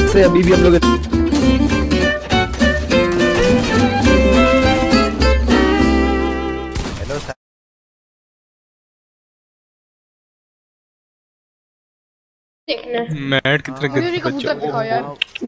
से अभी भी हम लोग देखना मैट की तरह मुझे भी कबूतर दिखाओ यार।